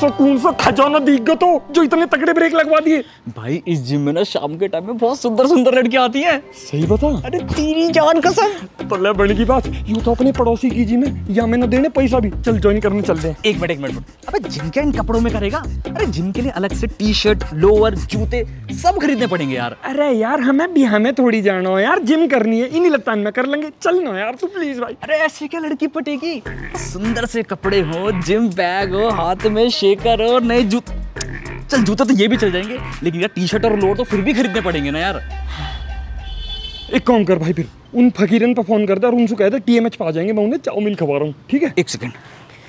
सुकून सा खजाना दिख गया तो जो इतने तगड़े ब्रेक लगवा दिए। भाई इस जिम में ना शाम के टाइम में बहुत सुंदर सुंदर लड़कियां आती हैं। सही बता। अरे तेरी जान कसम। तो बड़ी की बात, यूं तो अपने पड़ोसी की जिम है, या मैं न देने पैसा भी। चल ज्वाइन करने चलते हैं। एक मिनट। अबे जिम क्या इन कपड़ों में करेगा? अरे जिम के लिए अलग से टी शर्ट, लोअर, जूते सब खरीदने पड़ेंगे यार। अरे यार हमें थोड़ी जाना हो यार, जिम करनी है। इन्हीं लगता में कर लेंगे। चल ना यार तू प्लीज भाई। अरे ऐसे क्या लड़की पटेगी? सुंदर से कपड़े हो, जिम बैग हो, हाथ में शेकर हो, नए जूते। चल जूते तो ये भी चल जाएंगे, लेकिन यार टी शर्ट और लोअर तो फिर भी खरीदने पड़ेंगे ना यार। एक काम कर भाई, फिर उन फकीरन पर फोन करता और उनसे कहते TMH पे आ जाएंगे, मैं उन्हें चाउमीन खवा रहा हूँ। ठीक है? एक सेकंड।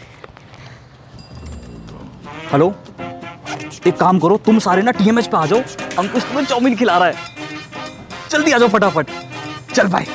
हेलो, एक काम करो, तुम सारे ना TMH पे आ जाओ, अंकुश तुम्हें चाउमीन खिला रहा है। जल्दी आ जाओ फटाफट। चल भाई।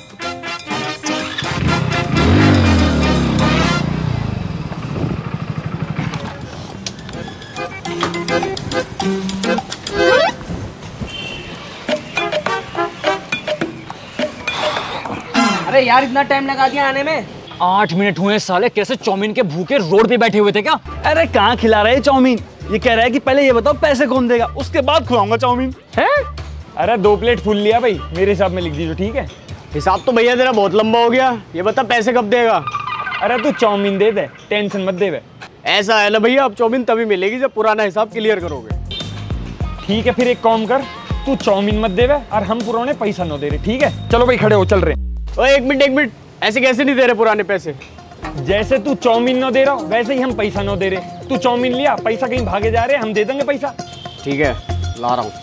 अरे यार इतना टाइम लगा दिया आने में। 8 मिनट हुए साले, कैसे चाउमीन के भूखे रोड पे बैठे हुए थे क्या? अरे कहाँ खिला रहे चाउमीन? ये कह रहा है कि पहले ये बताओ पैसे कौन देगा, उसके बाद खिलाऊंगा चाउमीन। है? अरे 2 प्लेट फुल लिया भाई, मेरे हिसाब में लिख दीजिए। ठीक है? हिसाब तो भैया तेरा बहुत लंबा हो गया, ये बता पैसे कब देगा? अरे तू चाउमीन दे दे, टेंशन मत दे बे। ऐसा है ना भैया, अब चाउमीन तभी मिलेगी जब पुराना हिसाब क्लियर करोगे। ठीक है, फिर एक काम कर, तू चाउमीन मत देवे और हम पुराने पैसा न दे रहे। ठीक है? चलो भाई खड़े हो, चल रहे। ओए एक मिनट, ऐसे कैसे नहीं दे रहे पुराने पैसे? जैसे तू चाउमीन न दे रहा वैसे ही हम पैसा न दे रहे। तू चाउमीन लिया, पैसा कहीं भागे जा रहे, हम दे देंगे पैसा। ठीक है, ला रहा हूँ।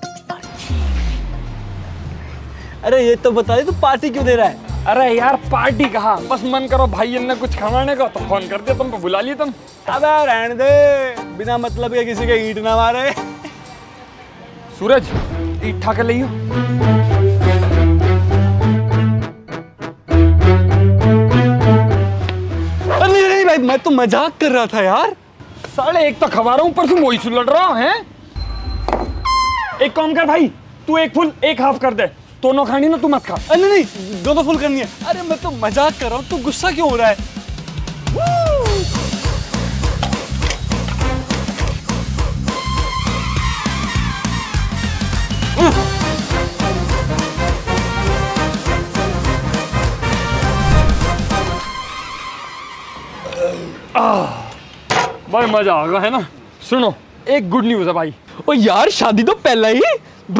अरे ये तो बता दे तू पार्टी क्यों दे रहा है? अरे यार पार्टी कहा, बस मन करो भाई ने कुछ खवाने का तो फोन कर दिया, तुमको बुला लिया तुम। अबे रहने दे, बिना मतलब के किसी के ईंट ना मारे। सूरज ईट ठा के लियो। नहीं भाई, मैं तो मजाक कर रहा था यार। साले एक तो खवा रहा हूँ, पर तुम वही सुलट रहा है। एक काम कर भाई, तू एक फुल एक हाफ कर दे, दोनों खानी ना तू मत खा। नहीं, दोनों फुल करनी है। अरे मैं तो मजाक कर रहा हूँ, तू गुस्सा क्यों हो रहा है? भाई मजा आ गया है ना। सुनो एक गुड न्यूज है भाई। ओ यार शादी तो पहला ही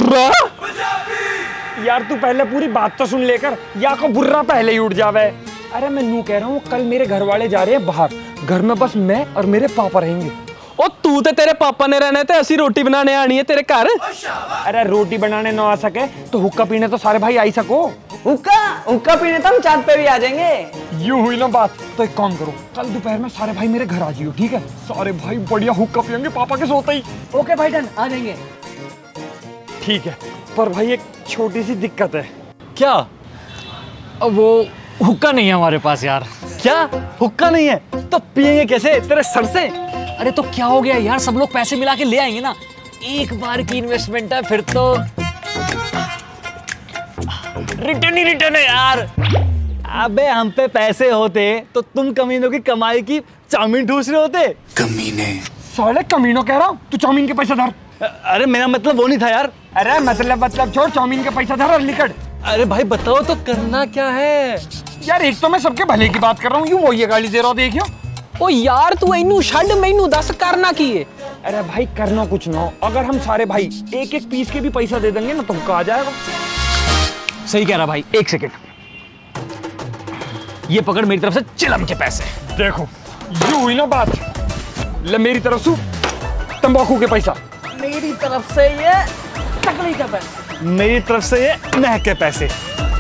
यार तू पहले पूरी बात तो सुन लेकर, या को बुर्रा पहले ही उठ जावे। अरे मैं नू कह रहा हूँ, कल मेरे घर वाले जा रहे हैं बाहर, घर में बस मैं और मेरे पापा रहेंगे। ओ तू तो तेरे पापा ने रहने थे, ऐसी रोटी बनाने आनी है तेरे घर। अरे रोटी बनाने ना आ सके तो हुक्का पीने तो सारे भाई आई सको। हुक्का पीने तो हम चांद पे भी आ जाएंगे। यूं हुई ना बात, तो एक काम करो, कल दोपहर में सारे भाई मेरे घर आ जाइयो। ठीक है? सारे भाई बढ़िया हुक्का पियेंगे पापा के सोते ही। ओके भाई डन, आ जाएंगे। ठीक है, पर भाई एक छोटी सी दिक्कत है। क्या? अब वो हुक्का नहीं है हमारे पास यार। क्या हुक्का नहीं है तो पियेंगे कैसे तेरे सर से? अरे तो क्या हो गया यार, सब लोग पैसे मिला के ले आएंगे ना। एक बार की इन्वेस्टमेंट है, फिर तो रिटर्न ही रिटर्न है यार। अबे हम पे पैसे होते तो तुम कमीनों की कमाई की चाउमीन ठूस रहे होते। कमीने। साले कमीनों कह रहा हूँ, तू चाउमीन के पैसे धर। अरे मेरा मतलब वो नहीं था यार। अरे मतलब छोड़, चाउमीन के पैसा धर और निकट। अरे भाई बताओ तो करना क्या है? यार एक तो मैं सबके भले की बात कर रहा हूँ, यूं वो ये गाली दे रहा हूँ, देखियो। ओ यार तू इनू छड़ मैनू दस करना की है। अरे भाई करना कुछ ना हो, अगर हम सारे भाई एक एक पीस के भी पैसा दे देंगे ना तो हुक्का आ जाएगा। सही कह रहा भाई। एक सेकंड, ये पकड़ मेरी तरफ से चिलम के पैसे। देखो यूं हुई ना बात, ले मेरी तरफ से तंबाकू के पैसा, मेरी तरफ से ये चकली का पैसा, मेरी तरफ से ये नह के पैसे।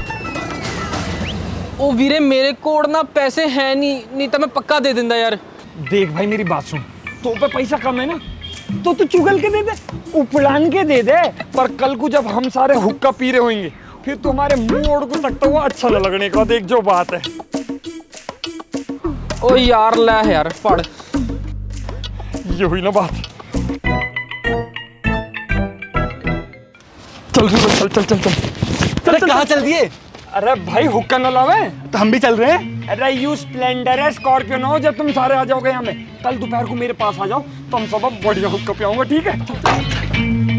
ओ वीरे मेरे कोड ना पैसे हैं नहीं तो मैं पक्का दे देंदा यार। देख भाई मेरी बात सुन, तो पे पैसा कम है ना तो तू चुगल के दे दे, उपलान के दे दे, पर कल को जब हम सारे हुक्का पी रहे होंगे फिर तुम्हारे मुंह ओढ़ को सकता हुआ अच्छा न लगने का। देख जो बात है। ओ यार ला यार पढ़, ये हुई ना बात। चल चल चल चल चल चल। अरे कहाँ चल दिए? अरे भाई हुक्का न लावे तो हम भी चल रहे हैं। अरे यू स्प्लेंडर है, स्कॉर्पियो ना हो जब तुम सारे आ जाओगे यहाँ में। कल दोपहर को मेरे पास आ जाओ, तुम सब बढ़िया हुक्का पियाऊंगा, ठीक है?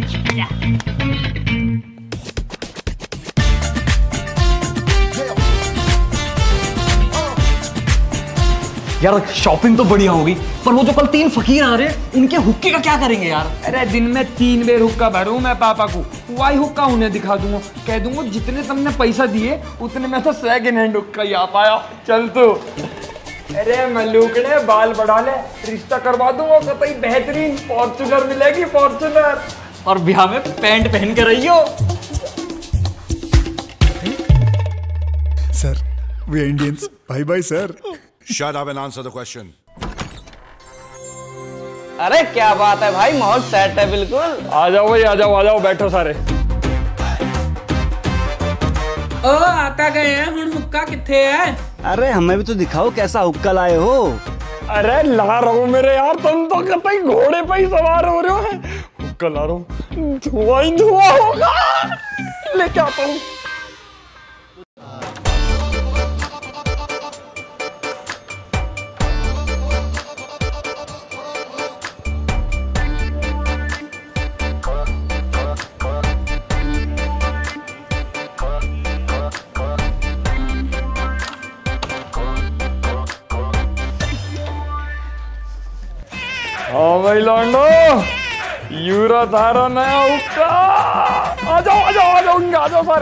यार शॉपिंग तो बढ़िया होगी, पर वो जो कल 3 फकीर आ रहे हैं उनके हुक्के का क्या करेंगे यार? अरे दिन में 3 बार हुक्का भरूं मैं पापा को, वही हुक्का उन्हें दिखा दूंगा, कह दूंगा जितने तुमने पैसा दिए उतने में तो सेकंड हैंड हुक्का ही आ पाया। चल तो। अरे मल्लूकड़े बाल बढ़ा ले, रिश्ता करवा दूंगा कतई बेहतरीन, फॉर्च्यूनर मिलेगी, फॉर्च्यूनर। और ब्याह में पैंट पहन कर रही हो। Sir we Indians, bye bye sir. Shut up and answer the question. अरे क्या बात है भाई, माहौल सेट है बिल्कुल। आ जाओ भाई, आ जाओ, बैठो सारे। ओ आता गए हैं, हुण हुक्का किथे है? अरे हमें भी तो दिखाओ कैसा हुक्का लाए हो। अरे ला रहा हूँ मेरे यार, तुम तो कतई घोड़े पे ही सवार हो रहे हो। हुक्का ला रहा हूँ, धुआं ही धुआं होगा, लेके आता हूँ। हाँ भाई लौंडो, यूरा थारा नया हुक्का। आ जाओ सारे।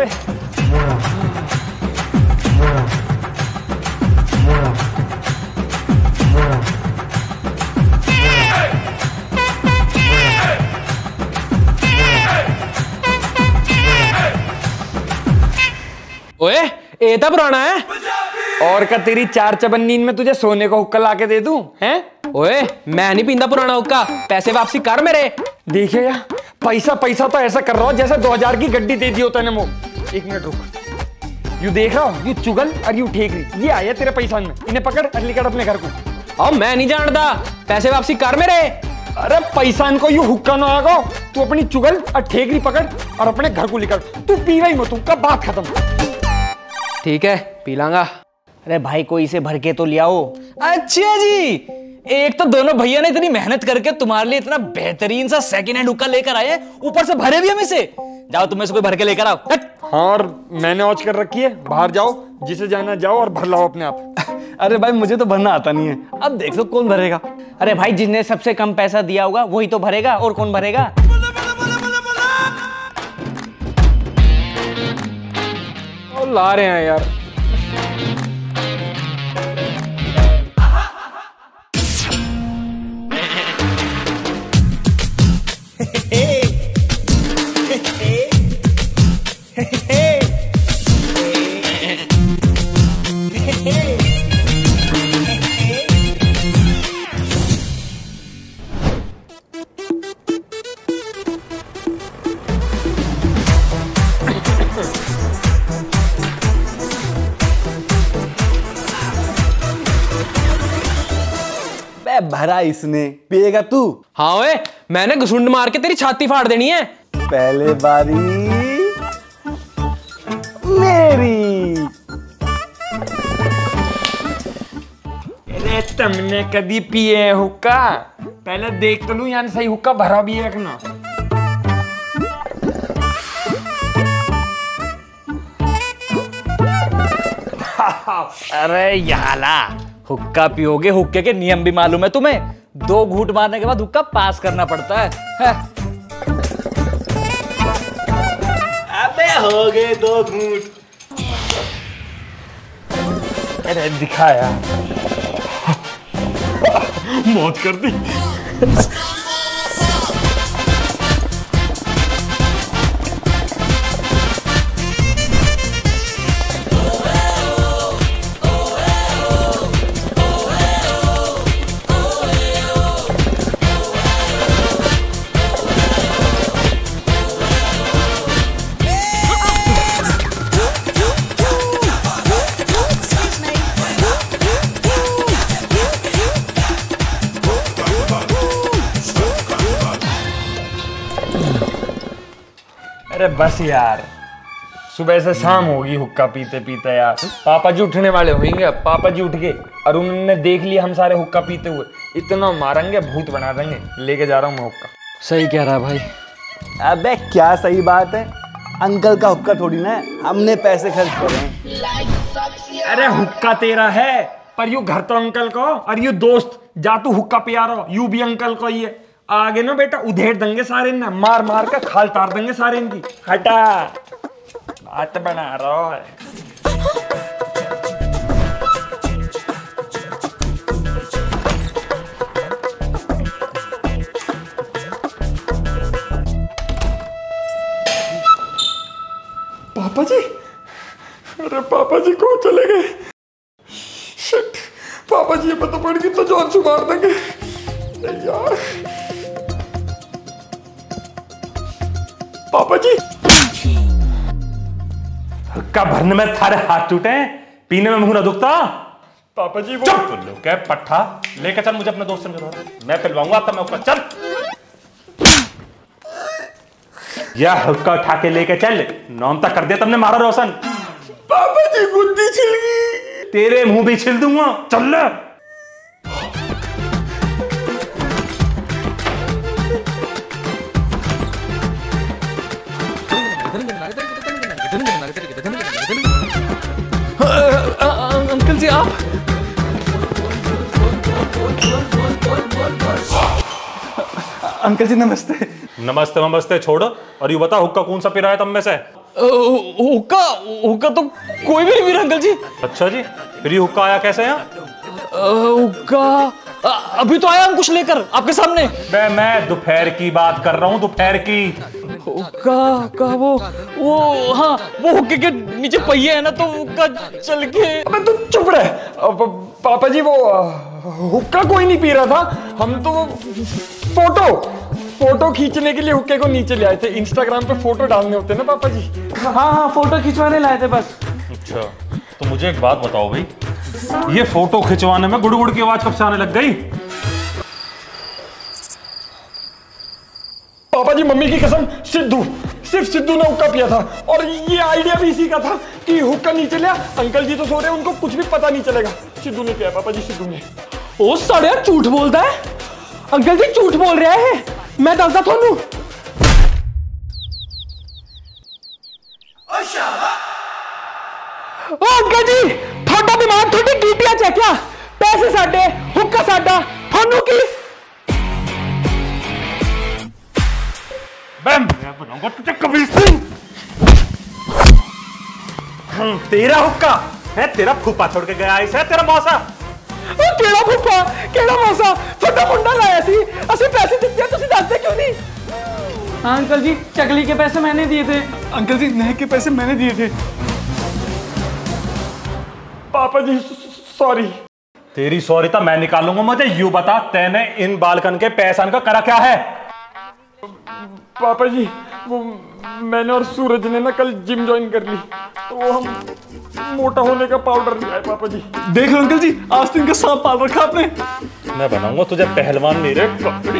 ओए ये तो पुराना है। और का तेरी 4 चबन नींद में तुझे सोने को हुक्का लाके दे दूं हैं? ओए मैं नहीं पींदा पुराना हुक्का, पैसे वापसी कर मेरे। देखिए यार, पैसा तो ऐसा कर रहा हो जैसे 2000 की गड्डी दे दी होता है वो। 1 मिनट रुक, यू देख रहा हूँ, यू चुगल और यू ठेकरी, ये आया तेरे पैसा में, इन्हें पकड़ और लेकर अपने घर को। और मैं नहीं जानता, पैसे वापसी कर मेरे। अरे पैसा इनको यू हुक्का ना आगा, तू अपनी चुगल और ठेकरी पकड़ और अपने घर को लेकर, तू पी गई मत, का बात खत्म। ठीक है पी लांगा। अरे भाई कोई इसे भर के तो ले आओ। अच्छा जी, एक तो दोनों भैया ने इतनी मेहनत करके तुम्हारे लिए इतना बेहतरीन सा सेकंड हैंड हुक्का लेकर आए, ऊपर से भरे भी हम इसे। जाओ तुम में से कोई भर के लेकर आओ। हाँ, और मैंने औच कर रखी है, बाहर जाओ, जिसे जाना जाओ और भर लाओ अपने आप। अरे भाई मुझे तो भरना आता नहीं है, अब देख लो कौन भरेगा। अरे भाई जिसने सबसे कम पैसा दिया होगा वही तो भरेगा, और कौन भरेगा? और ला रहे हैं यार। भरा इसने, पिएगा तू? हाँ ओए, मैंने घुसुंड मार के तेरी छाती फाड़ देनी है। पहले बारी मेरी। अरे तुमने कभी पिए हुक्का? पहले देख तो लूं यानी सही हुक्का भरा भी है ना। अरे याला, हुक्का पियोगे, हुक्के के नियम भी मालूम है तुम्हें? 2 घूंट मारने के बाद हुक्का पास करना पड़ता है। अबे हो गए 2 घूंट। अरे दिखाया, मौत कर दी। अरे बस यार, सुबह से शाम होगी हुक्का पीते पीते यार। पापा जी उठने वाले होंगे अब। पापा जी उठ गए और उन्होंने देख लिया हम सारे हुक्का पीते हुए, इतना मारेंगे भूत बना देंगे। लेके जा रहा हूँ मैं हुक्का। सही कह रहा है भाई। अबे क्या सही बात है, अंकल का हुक्का थोड़ी ना है, हमने पैसे खर्च करे हैं। अरे हुक्का तेरा है पर यू घर तो अंकल को, और यू दोस्त जा तू हुक्का पिया रहो, यू भी अंकल को ही है। आगे ना बेटा उधेड़ देंगे सारे ना, मार मार कर खाल तार देंगे सारे इनकी। हटा बात बना रहा है। पापा जी, अरे पापा जी को चले गए। शिट, पापा जी ये पता पड़ गई तो जान से मार देंगे। नहीं यार पापा जी। हुक्का भरने में थारे हाथ टूटे, पीने में मुंह ना दुखता। पापा जी वो चुप लो क्या पट्टा, लेके चल मुझे अपने दोस्त से, मैं पिलवाऊंगा तब मैं हुक्का। चल यह हुक्का उठा के लेके चल, नाम तक कर दिया तुमने मारा रोशन। पापा जी गुद्दी छिल गई। तेरे मुंह भी छिल दूंगा, चल ले। अंकल जी आप अंकल जी नमस्ते। नमस्ते नमस्ते छोड़, और ये बता हुक्का कौन सा पी रहा है तुम में से? हुक्का हुक्का तो कोई भी नहीं पी रहा अंकल जी। अच्छा जी, फिर ये हुक्का आया कैसे यहाँ? हुक्का अभी तो आया हम कुछ लेकर आपके सामने। मैं दोपहर की बात कर रहा हूँ, दोपहर की। हुक्का वो हाँ वो हुक्के के नीचे पहिए है ना, तो हुक्का चल के। अबे तू चुप रहे। पापा जी वो हुक्का कोई नहीं पी रहा था, हम तो फोटो खींचने के लिए हुक्के को नीचे ले आए थे। इंस्टाग्राम पे फोटो डालने होते हैं ना पापा जी। हाँ फोटो खिंचवाने लाए थे बस। अच्छा तो मुझे एक बात बताओ भाई, ये फोटो खिंचवाने में गुड़ गुड़ की आवाज कब से आने लग गई? पापा जी मम्मी की कसम, सिर्फ सिद्धू ने हुक्का पिया था, और ये आइडिया भी इसी का था कि हुक्का नीचे लिया। अंकल जी तो सो रहे हैं, उनको कुछ भी पता नहीं चलेगा। सिद्धू ने पिया पापा जी, सिद्धू ने। ओ साढ़े झूठ बोलता है अंकल जी, झूठ बोल रहा है। मैं दसदा थानू। ओ अंकल जी थोड़ा दिमाग थोड़ी डीपिया च क्या? पैसे साडे, हुक्का साडा, थानू की? मैं बनाऊंगा तुझे कबीर सिंह। तेरा हुक्का है, तेरा फूफा छोड़ के गया इसे, तेरा मौसा। केड़ा फुफा केड़ा मौसा, थोड़ा मुंडा लाया सी, असि पैसे दिते तुसी दसदे क्यों नहीं? हाँ अंकल जी, चकली के पैसे मैंने दिए थे। अंकल जी नह के पैसे मैंने दिए थे। पापा जी सॉरी। तेरी सॉरी तो मैं निकालूंगा। मुझे यूं बता, तैने इन बालकन के पैसा का करा क्या है? पापा जी वो मैंने और सूरज ने ना कल जिम ज्वाइन कर ली, तो वो हम मोटा होने का पाउडर लिया है पापा जी। देख लो अंकल जी, आज तो इनका सांप पाल रखा आपने। मैं बनाऊंगा तुझे पहलवान मेरे पकड़ी।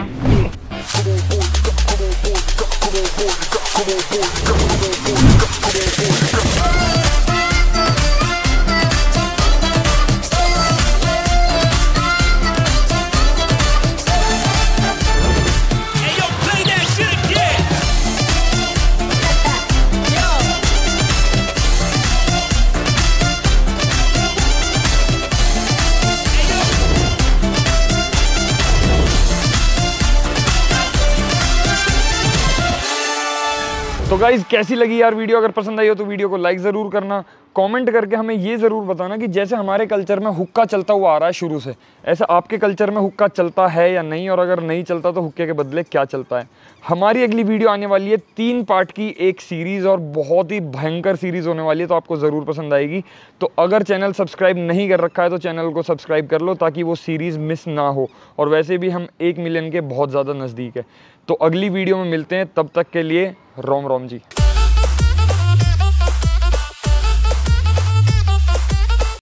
तो गाइज कैसी लगी यार वीडियो? अगर पसंद आई हो तो वीडियो को लाइक ज़रूर करना, कमेंट करके हमें ये ज़रूर बताना कि जैसे हमारे कल्चर में हुक्का चलता हुआ आ रहा है शुरू से, ऐसा आपके कल्चर में हुक्का चलता है या नहीं, और अगर नहीं चलता तो हुक्के के बदले क्या चलता है। हमारी अगली वीडियो आने वाली है 3 पार्ट की एक सीरीज़, और बहुत ही भयंकर सीरीज़ होने वाली है, तो आपको ज़रूर पसंद आएगी। तो अगर चैनल सब्सक्राइब नहीं कर रखा है तो चैनल को सब्सक्राइब कर लो ताकि वो सीरीज़ मिस ना हो, और वैसे भी हम 1 मिलियन के बहुत ज़्यादा नज़दीक है। तो अगली वीडियो में मिलते हैं, तब तक के लिए रोम रोम जी।